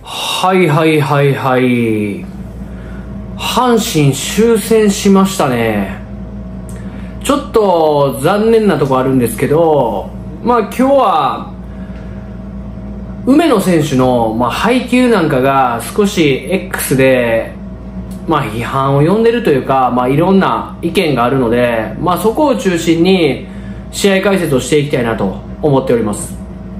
はいはいはいはい。阪神終戦しましたね。ちょっと残念なとこあるんですけど、今日は梅野選手の、配球なんかが少し X で、批判を呼んでるというか、いろんな意見があるので、そこを中心に試合解説をしていきたいなと思っております。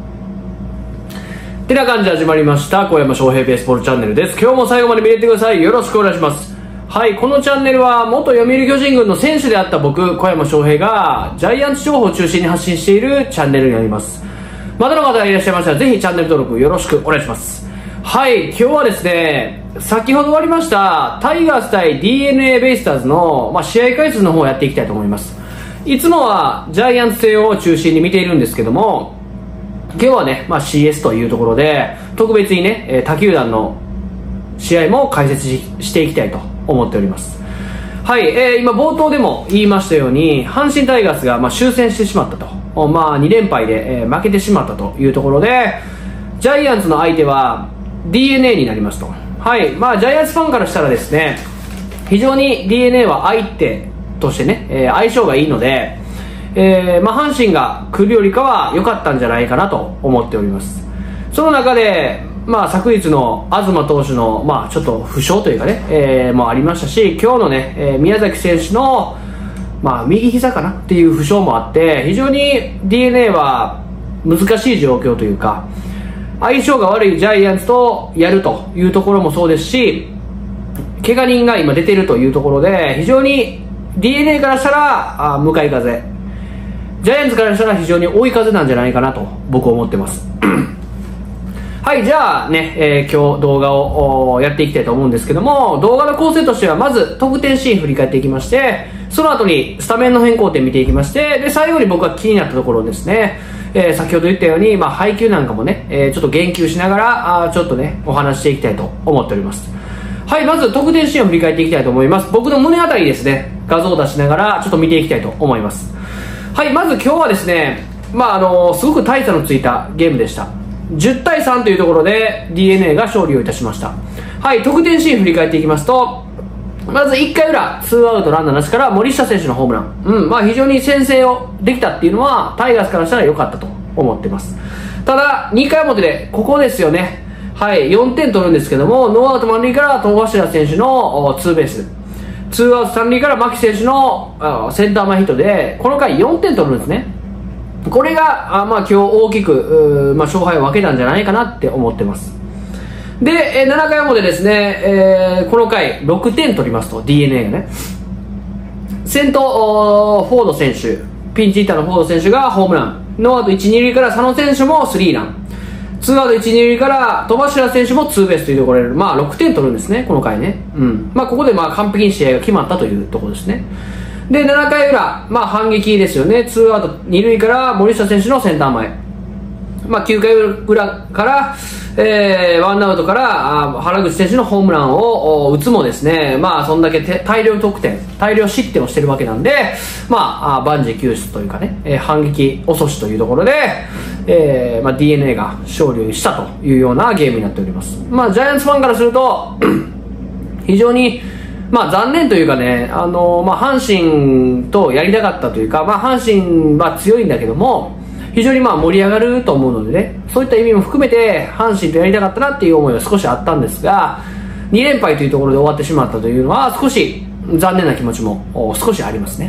てな感じで始まりました小山翔平ベースボールチャンネルです。今日も最後まで見れてください。よろしくお願いします。はい、このチャンネルは元読売巨人軍の選手であった僕小山翔平がジャイアンツ情報を中心に発信しているチャンネルになります。まだの方がいらっしゃいましたらぜひチャンネル登録よろしくお願いします。はい、今日はですね、先ほど終わりましたタイガース対 DNA ベイスターズの、試合解説の方をやっていきたいと思います。いつもはジャイアンツ戦を中心に見ているんですけども、今日はね、CS というところで特別にね、他球団の試合も解説していきたいと思っております。はい、今冒頭でも言いましたように阪神タイガースが終戦してしまったと、2連敗で、負けてしまったというところで、ジャイアンツの相手は DNA になりますと。はい、ジャイアンツファンからしたらですね、非常に DNA は相手としてね、相性がいいので、阪神が来るよりかは良かったんじゃないかなと思っております。その中で、昨日の東投手の、ちょっと負傷というかね、もありましたし、今日のね、宮崎選手の、右膝かなっていう負傷もあって、非常に DNA は難しい状況というか、相性が悪いジャイアンツとやるというところもそうですし、怪我人が今出ているというところで、非常に DNA からしたら向かい風、ジャイアンツからしたら非常に追い風なんじゃないかなと僕は思ってますはい、じゃあね、今日動画をやっていきたいと思うんですけども、動画の構成としてはまず得点シーン振り返っていきまして、その後にスタメンの変更点見ていきまして、で最後に僕が気になったところですね、先ほど言ったように、配球なんかもね、ちょっと言及しながらちょっとねお話していきたいと思っております。はい、まず得点シーンを振り返っていきたいと思います。僕の胸あたりですね、画像を出しながらちょっと見ていきたいと思います。はい、まず今日はですね、すごく大差のついたゲームでした。10対3というところで DNA が勝利をいたしました。はい、得点シーン振り返っていきますと、まず1回裏2アウトランナーなしから森下選手のホームラン、非常に先制をできたっていうのはタイガースからしたら良かったと思ってます。ただ2回表でここですよね。はい、4点取るんですけども、ノーアウト満塁から戸柱選手のツーベース、2アウト3塁から牧選手のセンター前ヒットでこの回4点取るんですね。これが今日大きく勝敗を分けたんじゃないかなって思ってます。で7回表ですね、この回6点取りますと DNA がね、先頭フォード選手、ピンチヒッターのフォード選手がホームラン、ノーアウト 1,2 塁から佐野選手もスリーラン、2アウト 1,2 塁から戸柱選手もツーベースというところで、6点取るんですね、この回ね。ここで完璧に試合が決まったというところですね。で7回裏、反撃ですよね。2アウト2塁から森下選手のセンター前、9回裏からワンアウトから原口選手のホームランを打つもですね、そんだけ大量得点、大量失点をしてるわけなんで、万事休すというかね、反撃遅しというところで、DNA が勝利したというようなゲームになっております。ジャイアンツファンからすると非常に残念というかね、阪神とやりたかったというか、阪神は強いんだけども非常に盛り上がると思うのでね、そういった意味も含めて阪神とやりたかったなっていう思いは少しあったんですが、2連敗というところで終わってしまったというのは少し残念な気持ちも少しありますね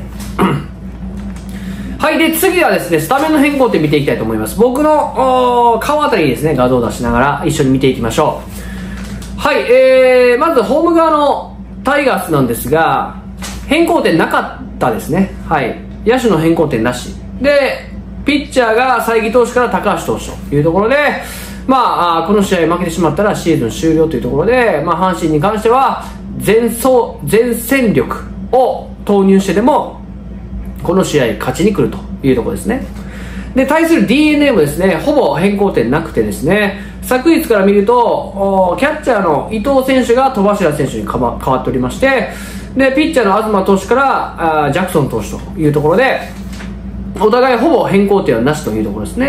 はい、で次はですね、スタメンの変更点見ていきたいと思います。僕の顔あたりにですね画像を出しながら一緒に見ていきましょう。はい、まずホーム側のタイガースなんですが、変更点なかったですね。はい、野手の変更点なしで、ピッチャーが才木投手から高橋投手というところで、この試合負けてしまったらシーズン終了というところで、阪神に関しては全戦力を投入してでもこの試合勝ちに来るというところですね。で対する DNA もですね、ほぼ変更点なくてですね、昨日から見るとキャッチャーの伊藤選手が戸柱選手に変わっておりまして、でピッチャーの東投手からジャクソン投手というところで、お互いほぼ変更点はなしというところですね。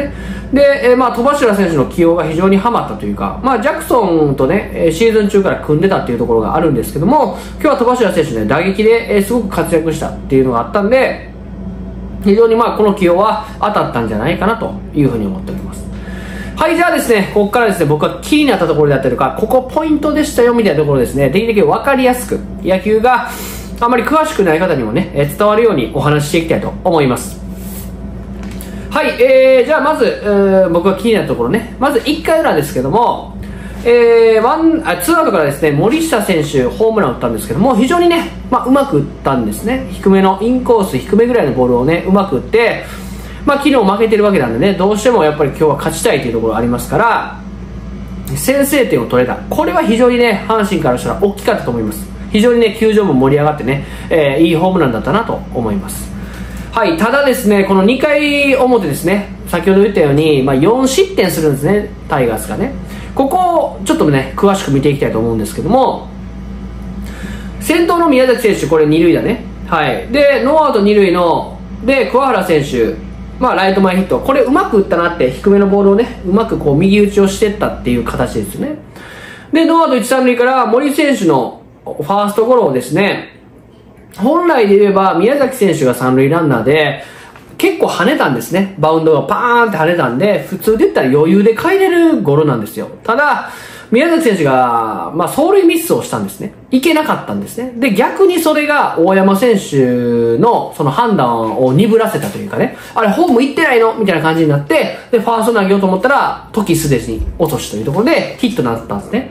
で、戸柱選手の起用が非常にハマったというか、ジャクソンとね、シーズン中から組んでたっていうところがあるんですけども、今日は戸柱選手ね、打撃で、すごく活躍したっていうのがあったんで、非常にこの起用は当たったんじゃないかなというふうに思っております。はい、じゃあですね、ここからですね、僕が気になったところであったりとか、ここポイントでしたよみたいなところですね、できるだけ分かりやすく、野球があまり詳しくない方にもね、伝わるようにお話ししていきたいと思います。はい、じゃあまず、僕が気になったところね、まず1回裏ですけども、ツーアウトからですね、森下選手ホームランを打ったんですけども、非常にね、うまく打ったんですね。低めのインコース低めぐらいのボールをね、うまく打って、昨日負けてるわけなんでね、どうしてもやっぱり今日は勝ちたいというところがありますから、先制点を取れた。これは非常にね、阪神からしたら大きかったと思います。非常にね、球場も盛り上がってね、いいホームランだったなと思います。はい、ただですね、この2回表ですね、先ほど言ったように、4失点するんですね、タイガースがね。ここをちょっとね、詳しく見ていきたいと思うんですけども、先頭の宮崎選手、これ2塁だね。はい。で、ノーアウト2塁の、で、桑原選手、ライト前ヒット。これうまく打ったなって、低めのボールをね、うまくこう右打ちをしていったっていう形ですね。で、ノーアウト1、3塁から森選手のファーストゴロをですね、本来で言えば宮崎選手が三塁ランナーで結構跳ねたんですね。バウンドがパーンって跳ねたんで、普通で言ったら余裕で帰れるゴロなんですよ。ただ宮崎選手が走塁ミスをしたんですね。いけなかったんですね。で、逆にそれが大山選手のその判断を鈍らせたというかね、あれホーム行ってないのみたいな感じになって、でファースト投げようと思ったら時すでに落としというところでヒットになったんですね。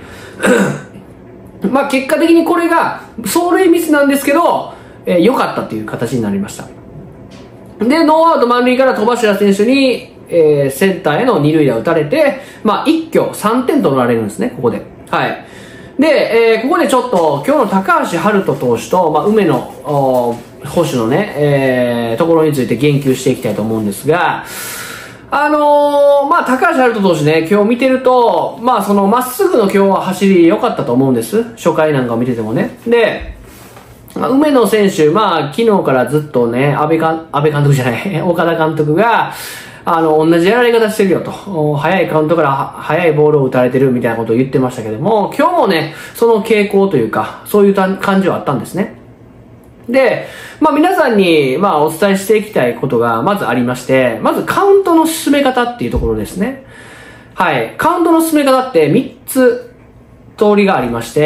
結果的にこれが走塁ミスなんですけど、良かったという形になりました。で、ノーアウト満塁から戸柱選手に、センターへの二塁打を打たれて、一挙3点取られるんですね、ここで。はい。で、ここでちょっと今日の高橋遥人投手と、梅野捕手のね、ところについて言及していきたいと思うんですが、高橋遥人投手ね、今日見てると、そのまっすぐの今日は走り良かったと思うんです。初回なんかを見ててもね。で、梅野選手、昨日からずっとね、安倍監督じゃない、岡田監督が、同じやられ方してるよと。早いカウントから早いボールを打たれてるみたいなことを言ってましたけども、今日もね、その傾向というか、そういう感じはあったんですね。で、皆さんに、お伝えしていきたいことがまずありまして、まずカウントの進め方っていうところですね。はい。カウントの進め方って3つ通りがありまして、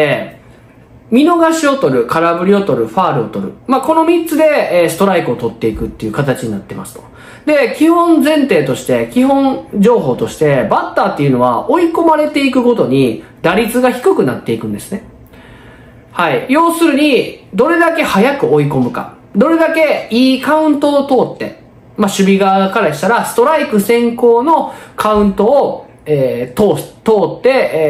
見逃しを取る、空振りを取る、ファールを取る。この3つで、ストライクを取っていくっていう形になってますと。で、基本前提として、基本情報として、バッターっていうのは追い込まれていくごとに打率が低くなっていくんですね。はい。要するに、どれだけ早く追い込むか。どれだけいいカウントを通って、守備側からしたら、ストライク先行のカウントを、通って、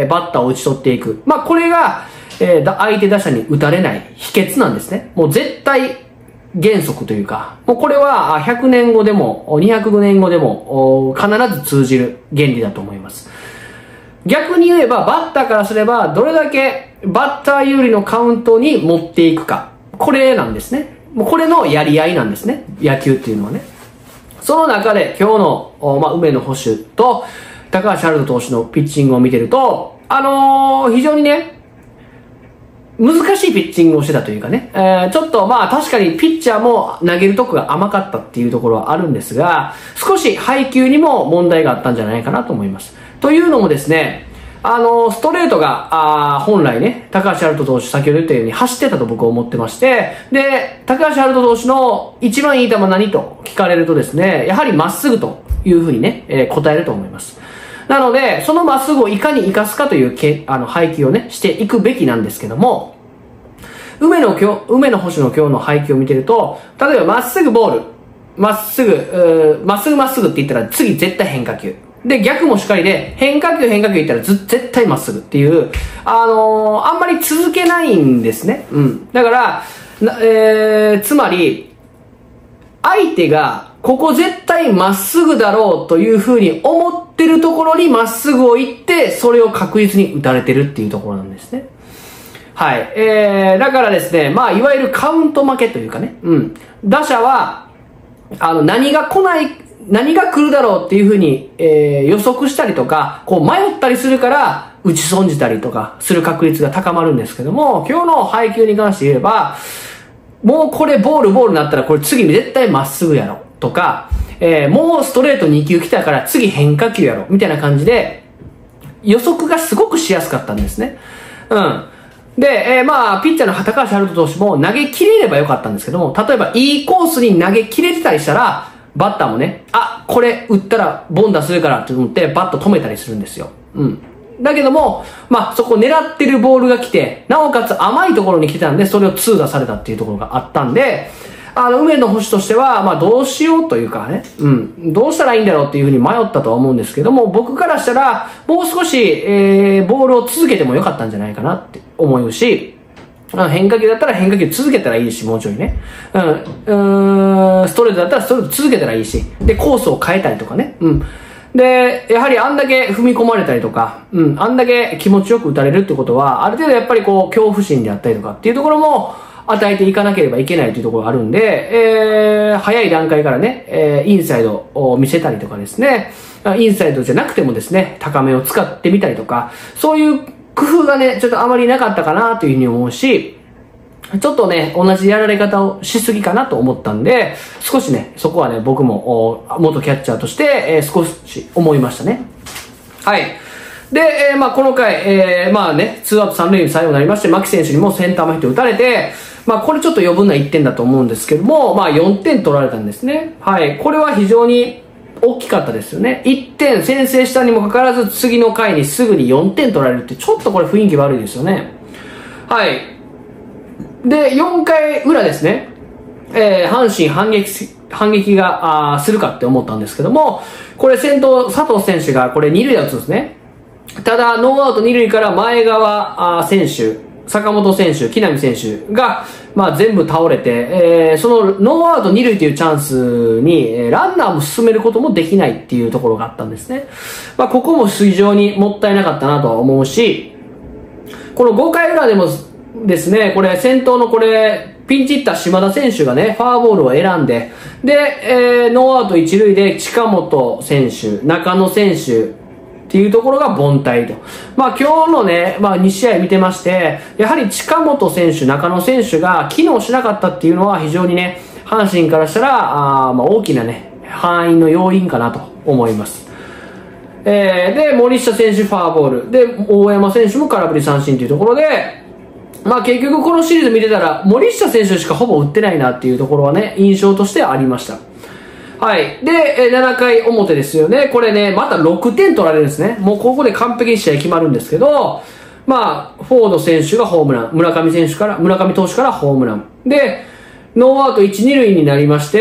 バッターを打ち取っていく。これが、相手打者に打たれない秘訣なんですね。もう絶対原則というか、もうこれは100年後でも200年後でも必ず通じる原理だと思います。逆に言えばバッターからすればどれだけバッター有利のカウントに持っていくか。これなんですね。もうこれのやり合いなんですね。野球っていうのはね。その中で今日の、梅野捕手と高橋遥人投手のピッチングを見てると、非常にね、難しいピッチングをしてたというかね、ちょっと確かにピッチャーも投げるとこが甘かったっていうところはあるんですが、少し配球にも問題があったんじゃないかなと思います。というのもですね、ストレートが、本来ね、高橋遥人投手先ほど言ったように走ってたと僕は思ってまして、で、高橋遥人投手の一番いい球何と聞かれるとですね、やはりまっすぐというふうにね、答えると思います。なので、そのまっすぐをいかに活かすかという配球をね、していくべきなんですけども、梅野捕手の今日の配球を見てると、例えばまっすぐボール、まっすぐって言ったら次絶対変化球。で、逆もしっかりで、変化球言ったら絶対まっすぐっていう、あんまり続けないんですね。うん。だから、つまり、相手が、ここ絶対まっすぐだろうというふうに思ってるところにまっすぐを行って、それを確実に打たれてるっていうところなんですね。はい。だからですね、いわゆるカウント負けというかね、うん。打者は、何が来ない何が来るだろうっていうふうに、予測したりとか、こう迷ったりするから、打ち損じたりとかする確率が高まるんですけども、今日の配球に関して言えば、もうこれボールになったらこれ次絶対まっすぐやろとか、もうストレート2球来たから次変化球やろみたいな感じで予測がすごくしやすかったんですね。うん。で、まあ、ピッチャーの高橋遥人投手も投げ切れればよかったんですけども、例えばいいコースに投げ切れてたりしたら、バッターもね、あ、これ打ったらボンダするからって思ってバット止めたりするんですよ。うん。だけども、まあ、そこ狙ってるボールが来て、なおかつ甘いところに来てたんで、それを痛打されたっていうところがあったんで、梅野捕手としては、まあ、どうしようというかね、うん、どうしたらいいんだろうっていうふうに迷ったとは思うんですけども、僕からしたら、もう少し、ボールを続けてもよかったんじゃないかなって思うし、変化球だったら変化球続けたらいいし、もうちょいね。ストレートだったらストレート続けたらいいし、で、コースを変えたりとかね。うん。で、やはりあんだけ踏み込まれたりとか、うん、あんだけ気持ちよく打たれるってことは、ある程度やっぱりこう、恐怖心であったりとかっていうところも、与えていかなければいけないというところがあるんで、早い段階からね、インサイドを見せたりとかですね、インサイドじゃなくてもですね、高めを使ってみたりとか、そういう工夫がね、ちょっとあまりなかったかなというふうに思うし、ちょっとね、同じやられ方をしすぎかなと思ったんで、少しね、そこはね、僕も元キャッチャーとして、少し思いましたね。はい。で、まあこの回、まあね、2アウト3塁に最後になりまして、牧選手にもセンター前ヒット打たれて、まあこれちょっと余分な1点だと思うんですけども、まあ4点取られたんですね。はい。これは非常に大きかったですよね。1点先制したにもかかわらず、次の回にすぐに4点取られるって、ちょっとこれ雰囲気悪いですよね。はい。で、4回裏ですね。阪神反撃がするかって思ったんですけども、これ先頭佐藤選手がこれ2塁で打つんですね。ただ、ノーアウト2塁から前川選手、坂本選手、木浪選手が、まあ、全部倒れて、そのノーアウト2塁というチャンスに、ランナーも進めることもできないっていうところがあったんですね。まあ、ここも非常にもったいなかったなとは思うし、この5回裏でもですね、これ先頭のこれ、ピンチヒッター島田選手がね、ファーボールを選んで、で、ノーアウト1塁で近本選手、中野選手、っていうところが凡退と。まあ今日のね、まあ2試合見てまして、やはり近本選手、中野選手が機能しなかったっていうのは非常にね、阪神からしたら、まあ大きなね、敗因の要因かなと思います。で、森下選手ファーボール。で、大山選手も空振り三振というところで、まあ結局このシリーズ見てたら、森下選手しかほぼ打ってないなっていうところはね、印象としてありました。はい。で、7回表ですよね。これね、また6点取られるんですね。もうここで完璧に試合決まるんですけど、まあ、フォード選手がホームラン、村上投手からホームラン。で、ノーアウト1、2塁になりまして、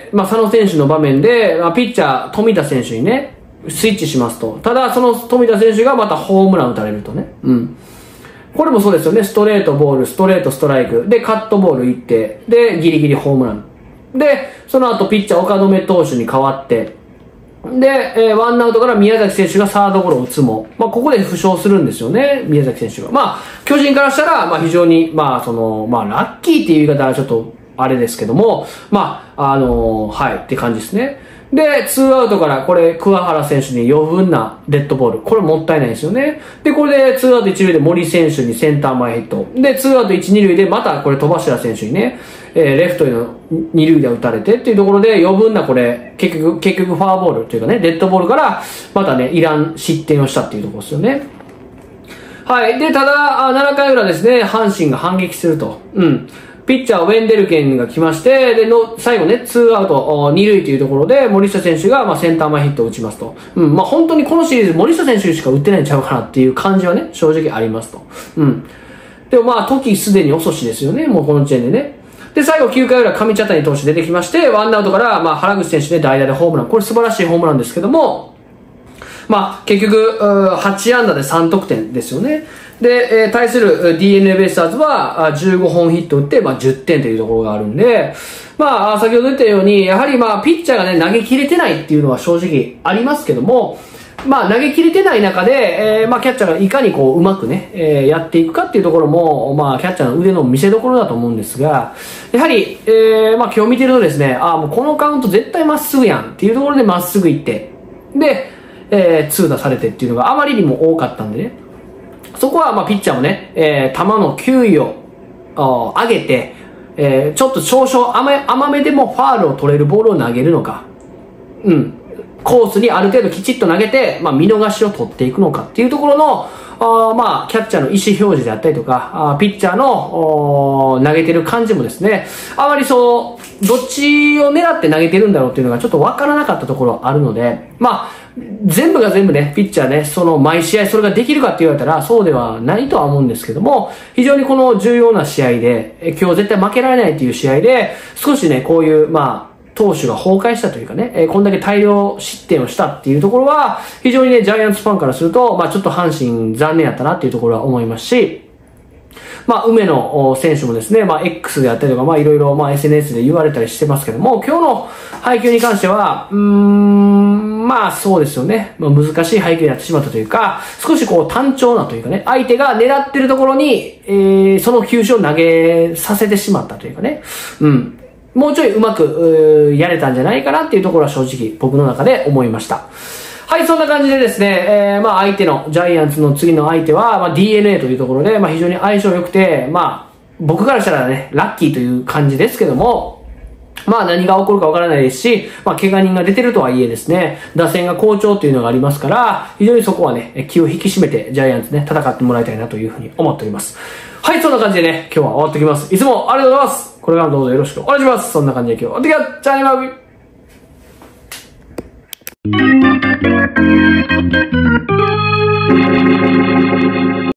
まあ、佐野選手の場面で、まあ、ピッチャー、富田選手にね、スイッチしますと。ただ、その富田選手がまたホームラン打たれるとね。うん。これもそうですよね。ストレートボール、ストレートストライク。で、カットボール行って、で、ギリギリホームラン。で、その後ピッチャー岡留投手に代わって、で、ワンアウトから宮崎選手がサードゴロを打つも、まあ、ここで負傷するんですよね、宮崎選手が。まあ、巨人からしたら、まあ、非常に、まあ、まあ、ラッキーっていう言い方はちょっと、あれですけども、まあ、はい、って感じですね。で、ツーアウトから、これ、桑原選手に余分なデッドボール。これもったいないですよね。で、これで、ツーアウト1塁で森選手にセンター前ヒット。で、ツーアウト1、2塁で、また、これ、戸柱選手にね、レフトへの2塁で打たれてっていうところで、余分なこれ、結局ファーボールというかね、デッドボールから、またね、いらん失点をしたっていうところですよね。はい。で、ただ、7回裏ですね、阪神が反撃すると。うん。ピッチャー、ウェンデルケンが来まして、で、最後ね、2アウト、2塁というところで、森下選手が、まあ、センター前ヒットを打ちますと。うん。まあ、本当にこのシリーズ、森下選手しか打ってないんちゃうかなっていう感じはね、正直ありますと。うん。でもまあ、時すでに遅しですよね、もうこの時点でね。で、最後9回裏、上茶谷投手出てきまして、ワンアウトから、まあ、原口選手で代打でホームラン。これ素晴らしいホームランですけども、まあ、結局、8安打で3得点ですよね。で、対する DNA ベイスターズは15本ヒット打って、まあ、10点というところがあるんで、まあ、先ほど言ったように、やはりまあ、ピッチャーがね、投げ切れてないっていうのは正直ありますけども、 まあ投げ切れてない中で、まあキャッチャーがいかにこううまくね、やっていくかっていうところも、まあキャッチャーの腕の見せ所だと思うんですが、やはり、まあ今日見てるとですね、もうこのカウント絶対まっすぐやんっていうところでまっすぐ行って、で、2打されてっていうのがあまりにも多かったんでね、そこはまあピッチャーもね、球の球威を上げて、ちょっと少々甘めでもファールを取れるボールを投げるのか、コースにある程度きちっと投げて、まあ、見逃しを取っていくのかっていうところの、まあ、キャッチャーの意思表示であったりとか、ピッチャーの投げてる感じもですね、あまりどっちを狙って投げてるんだろうっていうのがちょっとわからなかったところあるので、まあ、全部が全部ね、ピッチャーね、毎試合それができるかって言われたら、そうではないとは思うんですけども、非常にこの重要な試合で、今日絶対負けられないっていう試合で、少しね、こういう、まあ、投手が崩壊したというかね、こんだけ大量失点をしたっていうところは、非常にね、ジャイアンツファンからすると、まあちょっと阪神残念やったなっていうところは思いますし、まあ梅野選手もですね、まあ X であったりとか、まあいろいろ、まあ SNS で言われたりしてますけども、今日の配球に関しては、まあそうですよね。まあ難しい配球になってしまったというか、少しこう単調なというかね、相手が狙ってるところに、その球種を投げさせてしまったというかね、もうちょいうまくやれたんじゃないかなっていうところは正直僕の中で思いました。はい、そんな感じでですね、まあ相手のジャイアンツの次の相手は、まあ DNA というところで、まあ非常に相性良くて、まあ僕からしたらね、ラッキーという感じですけども、まあ何が起こるかわからないですし、まあ怪我人が出てるとはいえですね、打線が好調というのがありますから、非常にそこはね、気を引き締めてジャイアンツね、戦ってもらいたいなというふうに思っております。はい、そんな感じでね、今日は終わっておきます。いつもありがとうございます。これからもどうぞよろしくお願いします。そんな感じで今日は終わってきた。じゃあね、バイバイ。